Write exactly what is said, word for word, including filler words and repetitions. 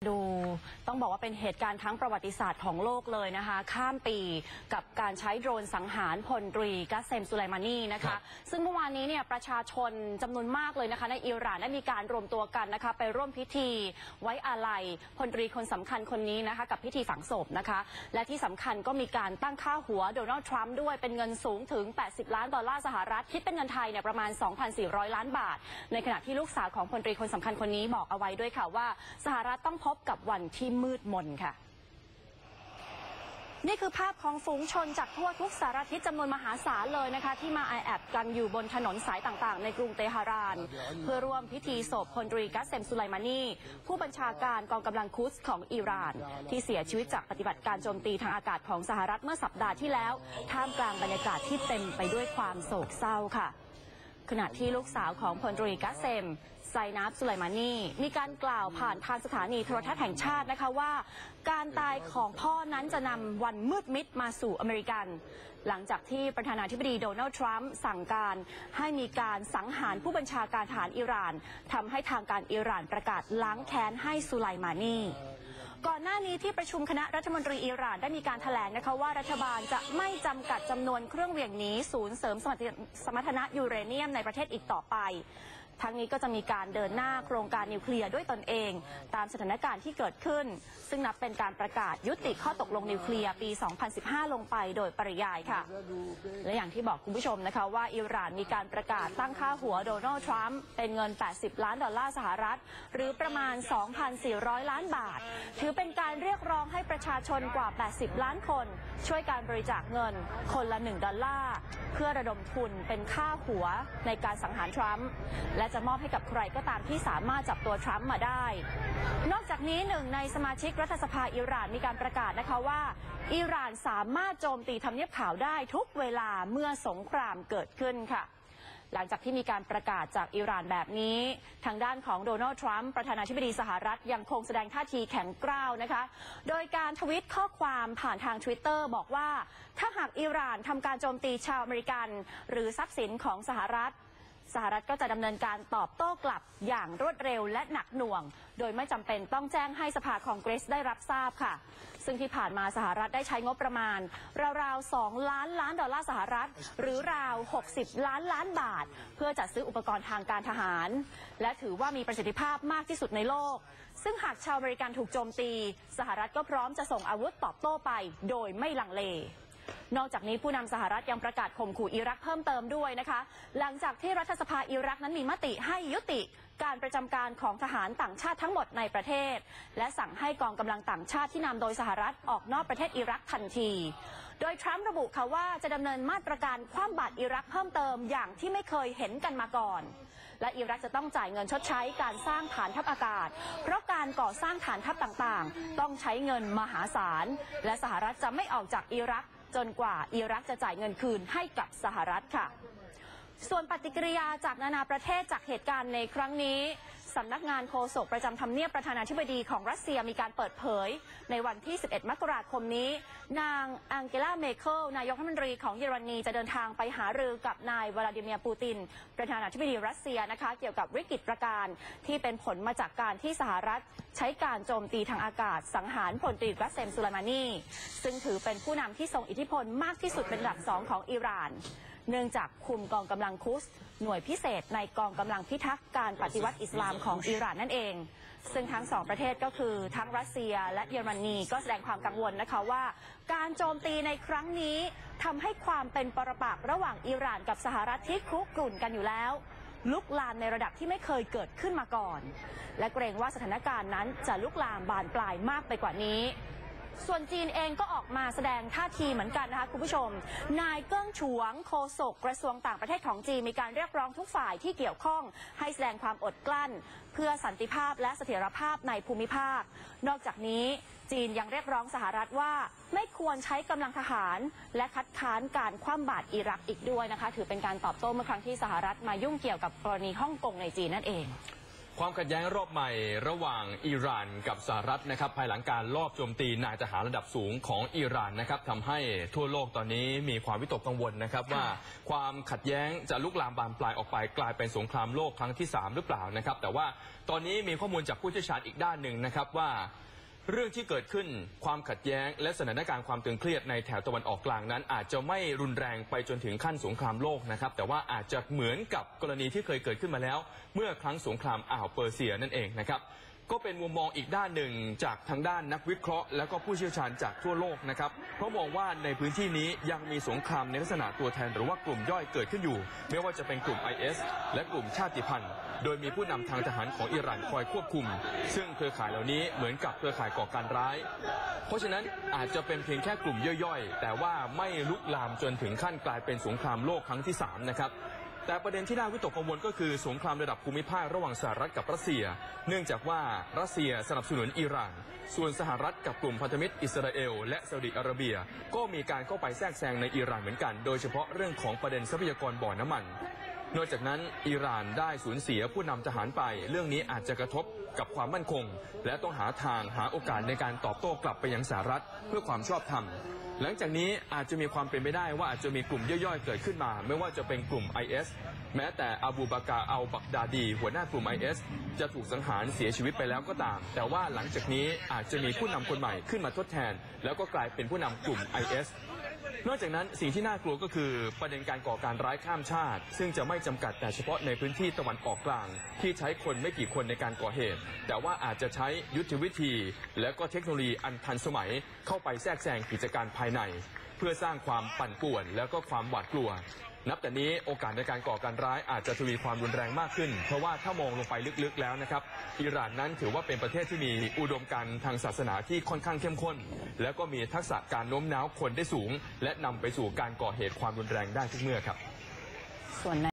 ดูต้องบอกว่าเป็นเหตุการณ์ทั้งประวัติศาสตร์ของโลกเลยนะคะข้ามปีกับการใช้โดรนสังหารพลตรีกัสเซมสุไลมานีนะคะซึ่งเมื่อวานนี้เนี่ยประชาชนจำนวนมากเลยนะคะในอิหร่านได้มีการรวมตัวกันนะคะไปร่วมพิธีไว้อาลัยพลตรีคนสำคัญคนนี้นะคะกับพิธีฝังศพนะคะและที่สำคัญก็มีการตั้งค่าหัวโดนัลด์ทรัมป์ด้วยเป็นเงินสูงถึงแปดสิบล้านดอลลาร์สหรัฐคิดเป็นเงินไทยเนี่ยประมาณ สองพันสี่ร้อย ล้านบาทในขณะที่ลูกสาวของพลตรีคนสำคัญคนนี้บอกเอาไว้ด้วยค่ะว่าสหรัฐต้องพบกับวันที่มืดมนค่ะนี่คือภาพของฝูงชนจากทั่วทุกสารทิศจำนวนมหาศาลเลยนะคะที่มาไอแอบกันอยู่บนถนนสายต่างๆในกรุงเตหะรานเพื่อร่วมพิธีศพพลตรีกัสเซมสุไลมานีผู้บัญชาการกองกำลังคุดส์ของอิหร่านที่เสียชีวิตจากปฏิบัติการโจมตีทางอากาศของสหรัฐเมื่อสัปดาห์ที่แล้วท่ามกลางบรรยากาศที่เต็มไปด้วยความโศกเศร้าค่ะขณะที่ลูกสาวของพลตรีกัสเซมไซนับสุไลมานีมีการกล่าวผ่านทางสถานีโทรทัศน์แห่งชาตินะคะว่าการตายของพ่อนั้นจะนำวันมืดมิดมาสู่อเมริกันหลังจากที่ประธานาธิบดีโดนัลด์ทรัมป์สั่งการให้มีการสังหารผู้บัญชาการทหารอิหร่านทำให้ทางการอิหร่านประกาศล้างแค้นให้สุไลมานีก่อนหน้านี้ที่ประชุมคณะรัฐมนตรีอิหร่านได้มีการแถลงนะคะว่ารัฐบาลจะไม่จำกัดจำนวนเครื่องเหวี่ยงหนีศูนย์เสริมสมรรถนะยูเรเนียมในประเทศอีกต่อไปทั้งนี้ก็จะมีการเดินหน้าโครงการนิวเคลียร์ด้วยตนเองตามสถานการณ์ที่เกิดขึ้นซึ่งนับเป็นการประกาศยุติข้อตกลงนิวเคลียร์ปี สองพันสิบห้า ลงไปโดยปริยายค่ะและอย่างที่บอกคุณผู้ชมนะคะว่าอิหร่านมีการประกาศตั้งค่าหัวโดนัลด์ทรัมป์เป็นเงินแปดสิบล้านดอลลาร์สหรัฐหรือประมาณ สองพันสี่ร้อย ล้านบาทถือเป็นการเรียกร้องให้ประชาชนกว่าแปดสิบล้านคนช่วยการบริจาคเงินคนละหนึ่งดอลลาร์เพื่อระดมทุนเป็นค่าหัวในการสังหารทรัมป์และจะมอบให้กับใครก็ตามที่สามารถจับตัวทรัมป์มาได้นอกจากนี้หนึ่งในสมาชิกรัฐสภาอิหร่านมีการประกาศนะคะว่าอิหร่านสามารถโจมตีทำเนียบขาวได้ทุกเวลาเมื่อสงครามเกิดขึ้นค่ะหลังจากที่มีการประกาศจากอิหร่านแบบนี้ทางด้านของโดนัลด์ทรัมป์ประธานาธิบดีสหรัฐยังคงแสดงท่าทีแข็งกร้าวนะคะโดยการทวิตข้อความผ่านทาง ทวิตเตอร์ บอกว่าถ้าหากอิหร่านทำการโจมตีชาวอเมริกันหรือทรัพย์สินของสหรัฐสหรัฐก็จะดำเนินการตอบโต้กลับอย่างรวดเร็วและหนักหน่วงโดยไม่จำเป็นต้องแจ้งให้สภาคองเกรสได้รับทราบค่ะซึ่งที่ผ่านมาสหรัฐได้ใช้งบประมาณราวๆสองล้านล้านดอลลาร์สหรัฐหรือราวหกสิบล้านล้านบาทเพื่อจัดซื้ออุปกรณ์ทางการทหารและถือว่ามีประสิทธิภาพมากที่สุดในโลกซึ่งหากชาวอเมริกันถูกโจมตีสหรัฐก็พร้อมจะส่งอาวุธตอบโต้ไปโดยไม่ลังเลนอกจากนี้ผู้นำสหรัฐยังประกาศข่มขู่อิรักเพิ่มเติมด้วยนะคะหลังจากที่รัฐสภาอิรักนั้นมีมติให้ยุติการประจำการของทหารต่างชาติทั้งหมดในประเทศและสั่งให้กองกำลังต่างชาติที่นำโดยสหรัฐออกนอกประเทศอิรักทันทีโดยทรัมป์ระบุค่ะว่าจะดำเนินมาตรการคว่ำบาตรอิรักเพิ่มเติมอย่างที่ไม่เคยเห็นกันมาก่อนและอิรักจะต้องจ่ายเงินชดใช้การสร้างฐานทัพอากาศเพราะการก่อสร้างฐานทัพต่างๆต้องใช้เงินมหาศาลและสหรัฐจะไม่ออกจากอิรักจนกว่าอิรักจะจ่ายเงินคืนให้กับสหรัฐค่ะส่วนปฏิกิริยาจากนานาประเทศจากเหตุการณ์ในครั้งนี้สำนักงานโฆษกประจำทำเนียบประธานาธิบดีของรัสเซียมีการเปิดเผยในวันที่สิบเอ็ดมกราคมนี้นางอังเกลาเมเคิลนายกรัฐมนตรีของเยอรมนีจะเดินทางไปหารือกับนายวลาดิเมียร์ปูตินประธานาธิบดีรัสเซียนะคะเกี่ยวกับวิกฤตการณ์ที่เป็นผลมาจากการที่สหรัฐใช้การโจมตีทางอากาศสังหารพลตรีกัสเซมสุไลมานีซึ่งถือเป็นผู้นำที่ทรงอิทธิพลมากที่สุดเป็นอันดับสองของอิหร่านเนื่องจากคุมกองกำลังคุสหน่วยพิเศษในกองกำลังพิทักษ์การปฏิวัติอิสลามของอิหร่านนั่นเองซึ่งทั้งสองประเทศก็คือทั้งรัสเซียและเยอรมนีก็แสดงความกังวลนะคะว่าการโจมตีในครั้งนี้ทำให้ความเป็นปรปักษ์ระหว่างอิหร่านกับสหรัฐที่คุกรุ่นกันอยู่แล้วลุกลามในระดับที่ไม่เคยเกิดขึ้นมาก่อนและเกรงว่าสถานการณ์นั้นจะลุกลามบานปลายมากไปกว่านี้ส่วนจีนเองก็ออกมาแสดงท่าทีเหมือนกันนะคะคุณผู้ชมนายเกิ้งฉวงโฆษกกระทรวงต่างประเทศของจีนมีการเรียกร้องทุกฝ่ายที่เกี่ยวข้องให้แสดงความอดกลั้นเพื่อสันติภาพและเสถียรภาพในภูมิภาคนอกจากนี้จีนยังเรียกร้องสหรัฐว่าไม่ควรใช้กำลังทหารและคัดค้านการคว่ำบาตรอิรักอีกด้วยนะคะถือเป็นการตอบโต้เมื่อครั้งที่สหรัฐมายุ่งเกี่ยวกับกรณีฮ่องกงในจีนนั่นเองความขัดแย้งรอบใหม่ระหว่างอิหร่านกับสหรัฐนะครับภายหลังการลอบโจมตีนายทหารระดับสูงของอิหร่านนะครับทำให้ทั่วโลกตอนนี้มีความวิตกกังวลนะครับว่าความขัดแย้งจะลุกลามบานปลายออกไปกลายเป็นสงครามโลกครั้งที่สามหรือเปล่านะครับแต่ว่าตอนนี้มีข้อมูลจากผู้เชี่ยวชาญอีกด้านหนึ่งนะครับว่าเรื่องที่เกิดขึ้นความขัดแย้งและสถานการณ์ความตึงเครียดในแถวตะวันออกกลางนั้นอาจจะไม่รุนแรงไปจนถึงขั้นสงครามโลกนะครับแต่ว่าอาจจะเหมือนกับกรณีที่เคยเกิดขึ้นมาแล้วเมื่อครั้งสงครามอ่าวเปอร์เซียนั่นเองนะครับก็เป็นมุมมองอีกด้านหนึ่งจากทางด้านนักวิเคราะห์และก็ผู้เชี่ยวชาญจากทั่วโลกนะครับเพราะมองว่าในพื้นที่นี้ยังมีสงครามในลักษณะตัวแทนหรือว่ากลุ่มย่อยเกิดขึ้นอยู่ไม่ว่าจะเป็นกลุ่ม ไอ เอส และกลุ่มชาติพันธุ์โดยมีผู้นำทางทหารของอิหร่านคอยควบคุมซึ่งเครือข่ายเหล่านี้เหมือนกับเครือข่ายก่อการร้ายเพราะฉะนั้นอาจจะเป็นเพียงแค่กลุ่มย่อยๆแต่ว่าไม่ลุกลามจนถึงขั้นกลายเป็นสงครามโลกครั้งที่สามนะครับแต่ประเด็นที่น่าวิตกกังวลก็คือสงครามระดับภูมิภาคระหว่างสหรัฐกับรัสเซียเนื่องจากว่ารัสเซียสนับสนุนอิหร่านส่วนสหรัฐกับกลุ่มพันธมิตรอิสราเอลและซาอุดิอาระเบียก็มีการเข้าไปแทรกแซงในอิหร่านเหมือนกันโดยเฉพาะเรื่องของประเด็นทรัพยากรบ่อน้ำมันนอกจากนั้นอิหร่านได้สูญเสียผู้นำทหารไปเรื่องนี้อาจจะกระทบกับความมั่นคงและต้องหาทางหาโอกาสในการตอบโต้กลับไปยังสหรัฐเพื่อความชอบธรรมหลังจากนี้อาจจะมีความเป็นไปได้ว่าอาจจะมีกลุ่มย่อยๆเกิดขึ้นมาไม่ว่าจะเป็นกลุ่ม ไอ เอส แม้แต่อบูบากาอัลบักดาดีหัวหน้ากลุ่ม ไอ เอส จะถูกสังหารเสียชีวิตไปแล้วก็ตามแต่ว่าหลังจากนี้อาจจะมีผู้นำคนใหม่ขึ้นมาทดแทนแล้วก็กลายเป็นผู้นำกลุ่ม ไอ เอสนอกจากนั้นสิ่งที่น่ากลัวก็คือประเด็นการก่อการร้ายข้ามชาติซึ่งจะไม่จำกัดแต่เฉพาะในพื้นที่ตะวันออกกลางที่ใช้คนไม่กี่คนในการก่อเหตุแต่ว่าอาจจะใช้ยุทธวิธีและก็เทคโนโลยีอันทันสมัยเข้าไปแทรกแซงกิจการภายในเพื่อสร้างความปั่นป่วนและก็ความหวาดกลัวนับแต่นี้โอกาสในการก่อการร้ายอาจจะทวีความรุนแรงมากขึ้นเพราะว่าถ้ามองลงไปลึกๆแล้วนะครับอิหร่านนั้นถือว่าเป็นประเทศที่มีอุดมการณ์ทางศาสนาที่ค่อนข้างเข้มข้นแล้วก็มีทักษะการโน้มน้าวคนได้สูงและนำไปสู่การก่อเหตุความรุนแรงได้ทุกเมื่อครับส่วน